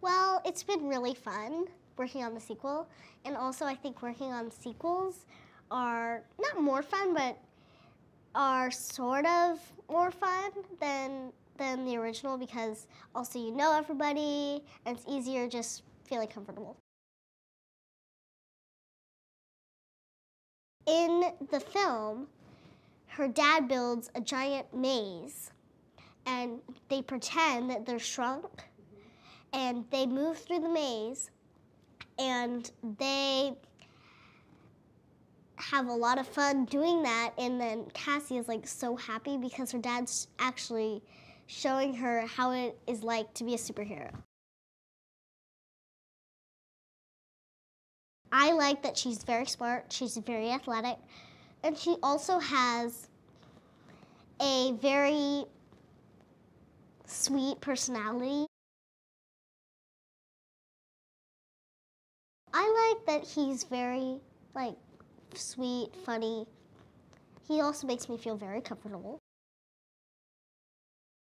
Well, it's been really fun working on the sequel, and also I think working on sequels are not more fun, but are sort of more fun than the original because also you know everybody and it's easier just feeling comfortable. In the film, her dad builds a giant maze and they pretend that they're shrunk and they move through the maze and they have a lot of fun doing that, and then Cassie is like so happy because her dad's actually showing her how it is like to be a superhero. I like that she's very smart, she's very athletic, and she also has a very sweet personality. I like that he's very sweet, funny. He also makes me feel very comfortable.